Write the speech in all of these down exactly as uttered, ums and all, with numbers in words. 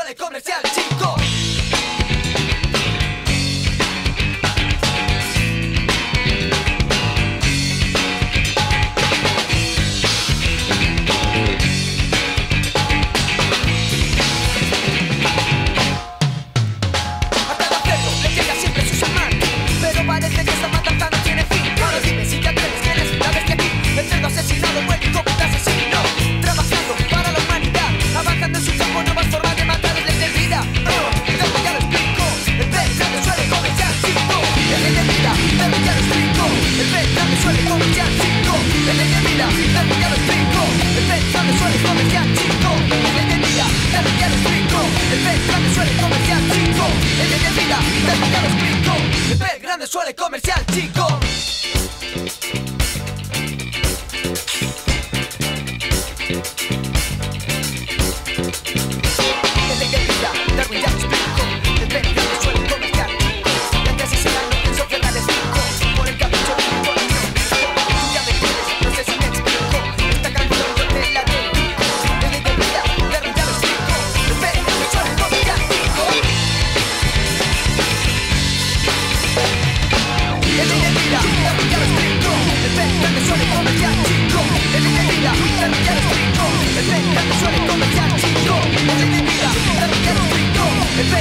suele comercial chico. Parece que esta matanza no tiene fin. Ahora dime si te atreves, tienes la bestia aquí. El cerdo asesinado, muere y copita asesino. Trabajando para la humanidad, avanzando en su campo nuevas formas de matar es de vida. Oh, pero ya lo explico. El pez grande suele comercial chico. El de vida, pero ya lo explico. El pez grande suele comercial chico. El de vida, pero ya lo explico. El pez grande suele comercial chico. El de vida, pero ya lo explico. El pez grande suele comercial chico. El de vida, pero ya lo explico. El pez grande suele comercial chico.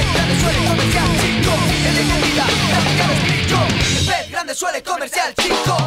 Suele comercial chico.